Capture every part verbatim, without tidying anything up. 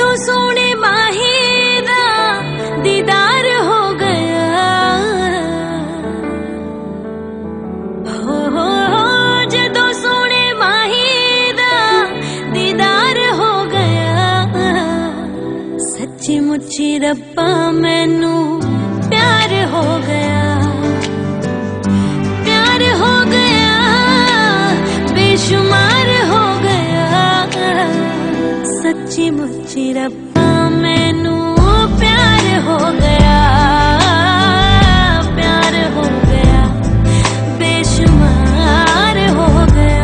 जदों सोने माही दा दीदार हो गया, हो हो हो जदों सोने माही दा दीदार हो गया। सच्ची मुच्ची रब्बा मैनू प्यार हो गया, प्यार हो गया, बेशुमार हो गया। सच्ची मुच्ची रब्बा मैनू प्यार हो गया, प्यार हो गया, बेशुमार हो गया।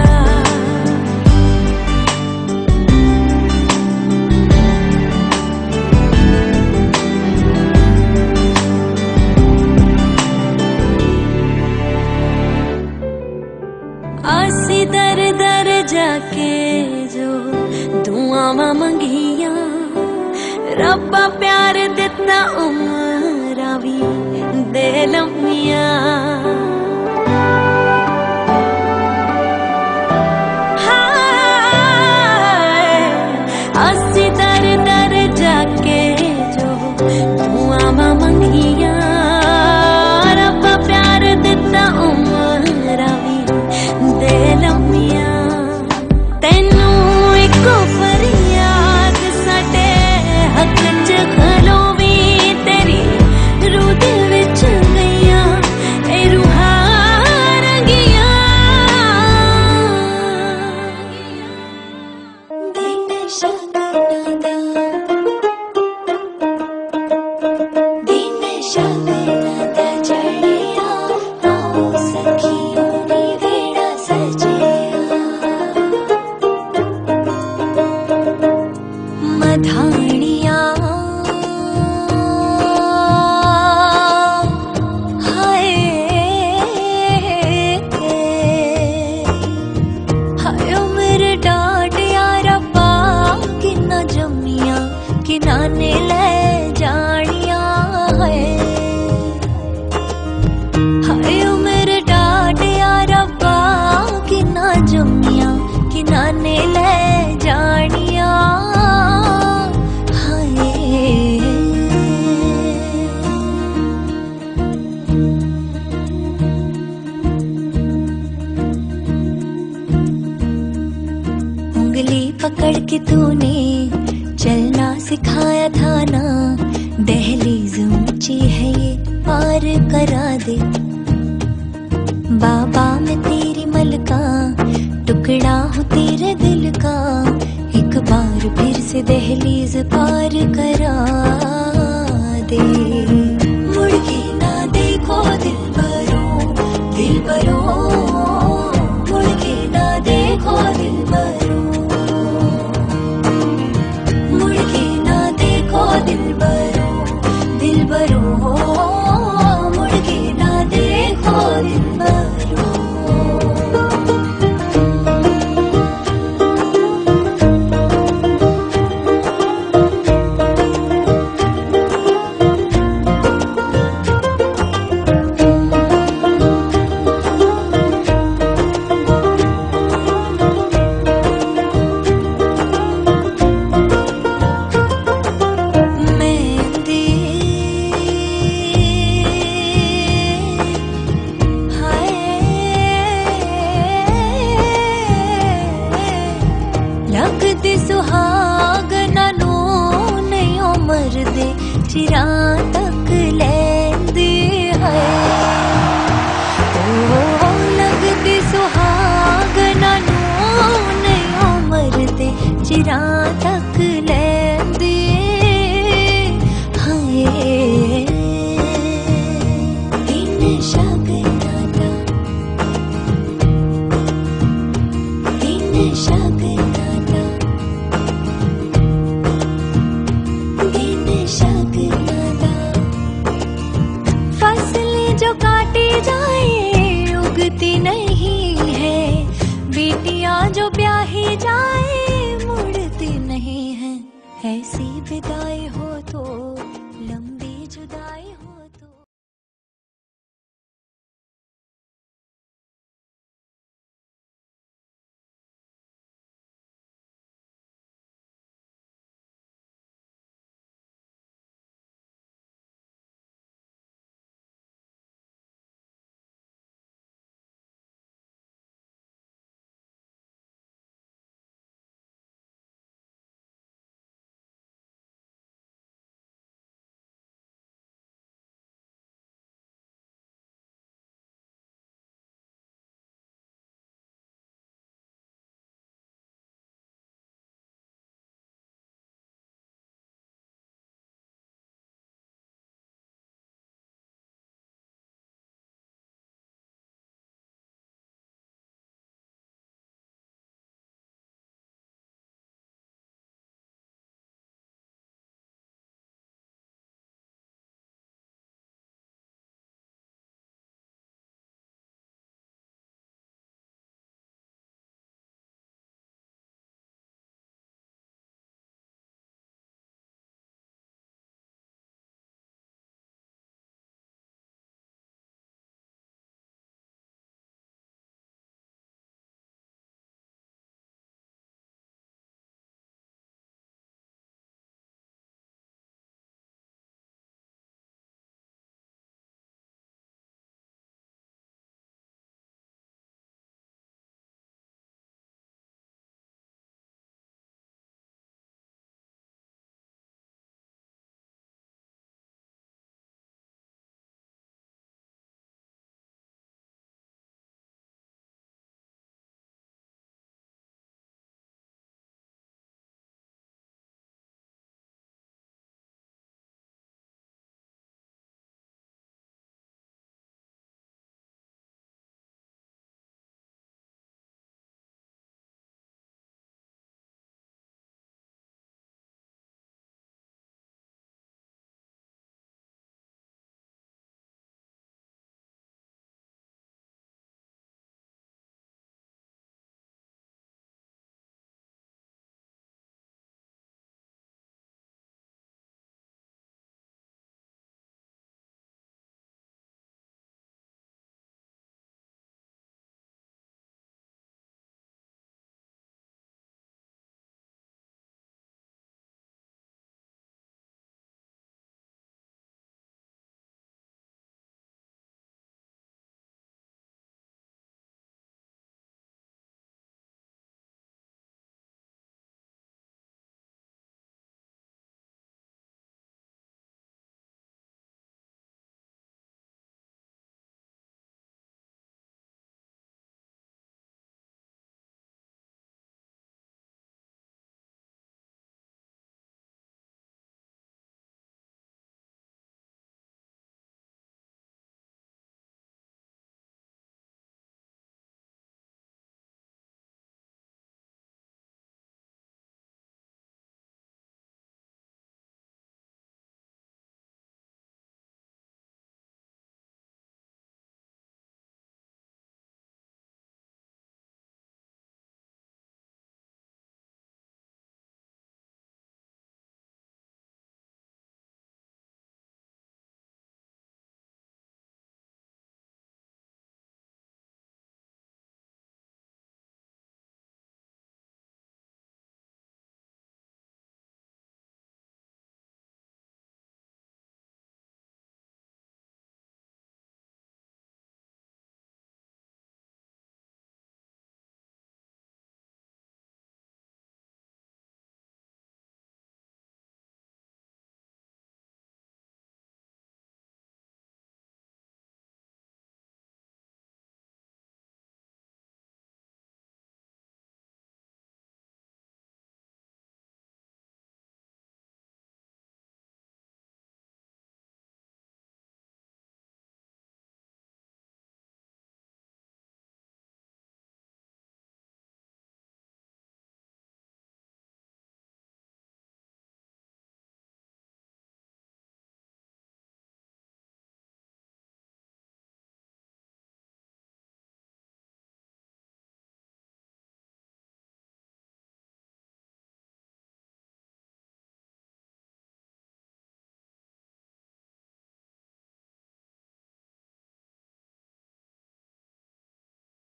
आसी दर दर जाके जो दुआवां मंगियां, रब्बा प्यार दिता उमरां वी दे लम्मियां। आसी दर दर जाके जो दुआवां मंगियां, रब्बा प्यार दिता उमरां वी दे लम्मियां। तैनू इको फरियाद साडे हक च खलोवी, तेरी रूह दे विच गईयां ए रूहां रंगियां। दिन शगना दा, दिन शगना दा चढ़िया, रो सखियों नी वेड़ा सजिया। मधाणिया हाय हाय मेरे डाडिया रब्बा किन्ना जम्मिया, किन्ना ने ले जानिया। हाय हाय मेरे डाडिया रब्बा किन्ना जम्मिया, किन्ना ने ले जानिया। उंगली पकड़ के तूने चलना सिखाया था ना, दहलीज ऊंची है ये पार करा दे। बाबा मैं तेरी मलका, टुकड़ा हूँ तेरे दिल का, एक बार फिर से दहलीज पार करा दे। मुड़ के ना देखो दिल भरो, दिल भरो, मुड़ के ना देखो दिल भरो, मुड़ के ना देखो दिल भरो, दिल भरो, मुड़ के ना देखो दिल भरो। लगदी सुहागना नू नहीं उमर दे चिरा तक लैंदी है। ओ लगदी सुहागना नू नहीं उमर दे चिरा तक लैंदी है। दिन शगना दा, दिन शगना दा, दिन शगना दा। फसलें जो काटी जाए उगती नहीं है, बेटियां जो ब्याही जाए मुड़ती नहीं है। ऐसी विदाई हो तो लंबी जुदाई हो।